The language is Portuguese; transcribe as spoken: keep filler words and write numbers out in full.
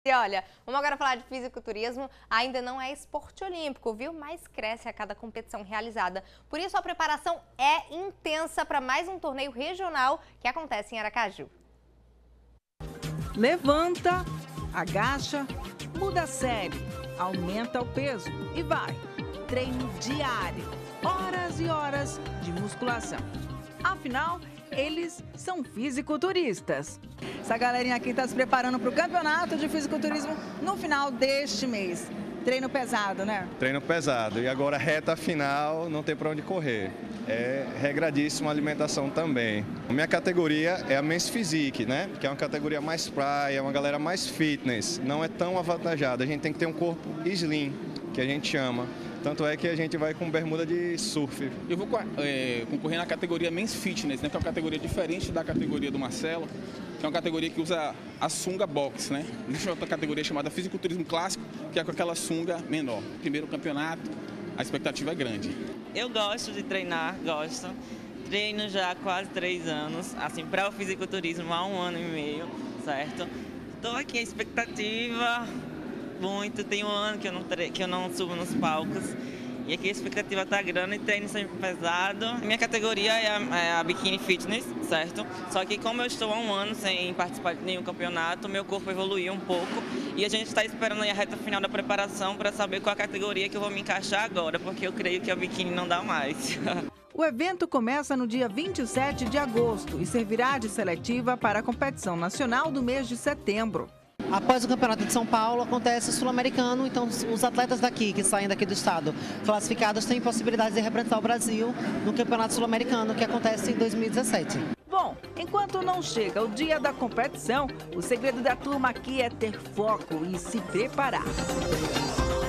E olha, vamos agora falar de fisiculturismo. Ainda não é esporte olímpico, viu? Mas cresce a cada competição realizada. Por isso a preparação é intensa para mais um torneio regional que acontece em Aracaju. Levanta, agacha, muda a série, aumenta o peso e vai. Treino diário, horas e horas de musculação. Afinal, eles são fisiculturistas. Essa galerinha aqui está se preparando para o campeonato de fisiculturismo no final deste mês. Treino pesado, né? Treino pesado. E agora reta final, não tem para onde correr. É regradíssima a alimentação também. A minha categoria é a Men's Physique, né? Que é uma categoria mais praia, uma galera mais fitness. Não é tão avantajada. A gente tem que ter um corpo slim, que a gente chama. Tanto é que a gente vai com bermuda de surf. Eu vou é, concorrer na categoria Men's Fitness, né, que é uma categoria diferente da categoria do Marcelo, que é uma categoria que usa a sunga box, né? Existe outra categoria chamada Fisiculturismo Clássico, que é com aquela sunga menor. Primeiro campeonato, a expectativa é grande. Eu gosto de treinar, gosto. Treino já há quase três anos, assim, para o fisiculturismo há um ano e meio, certo? Estou aqui, a expectativa... muito, tem um ano que eu não, tre... que eu não subo nos palcos e aqui a expectativa está grande e treino sempre pesado. Minha categoria é a, é a Bikini Fitness, certo? Só que como eu estou há um ano sem participar de nenhum campeonato, meu corpo evoluiu um pouco e a gente está esperando aí a reta final da preparação para saber qual a categoria que eu vou me encaixar agora, porque eu creio que a Bikini não dá mais. O evento começa no dia vinte e sete de agosto e servirá de seletiva para a competição nacional do mês de setembro. Após o Campeonato de São Paulo, acontece o Sul-Americano, então os atletas daqui, que saem daqui do estado, classificados, têm possibilidade de representar o Brasil no Campeonato Sul-Americano, que acontece em dois mil e dezessete. Bom, enquanto não chega o dia da competição, o segredo da turma aqui é ter foco e se preparar.